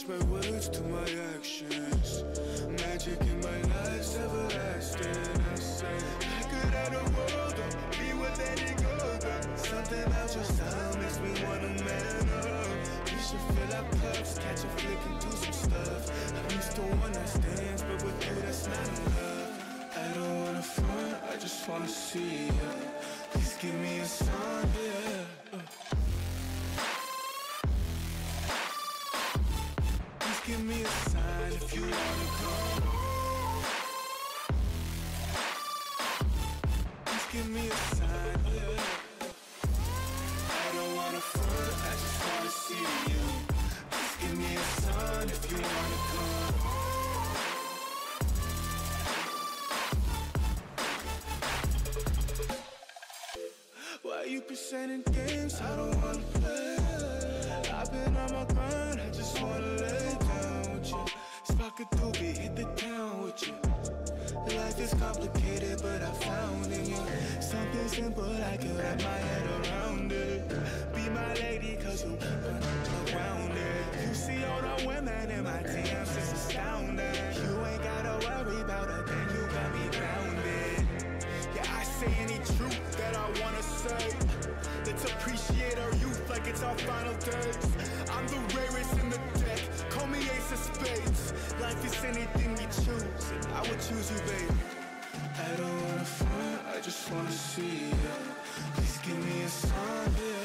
my words to my actions. Magic in my life's everlasting. I say I could have the world or be with any girl, but something about your style makes me wanna man up. We should fill our cups, catch a flick and do some stuff. I'm used to one night stands, but with you that's not enough. I don't wanna front, I just wanna see ya. Please give me a sign, yeah. Please give me a sign if you wanna come. Please give me a sign, yeah. I don't wanna front, I just wanna see you. Please give me a sign if you wanna come. Why you presenting games I don't wanna play? I've been on my grind, I just wanna lay down with you. Spark a doobie, hit the town with you. Life is complicated, but I found in you something simple, I can wrap my head around it. Be my lady, cause you keep it around it. You see all the women in my DMs, it's astounding. You ain't gotta worry about a thing, you got me grounded. Yeah, I say any truth that I wanna say. Let's appreciate our youth like it's our final days. I'm the rarest in the deck, call me ace of spades. Life is anything you choose, and I would choose you, baby. I don't wanna front, I just wanna see ya. Please give me a sign, yeah.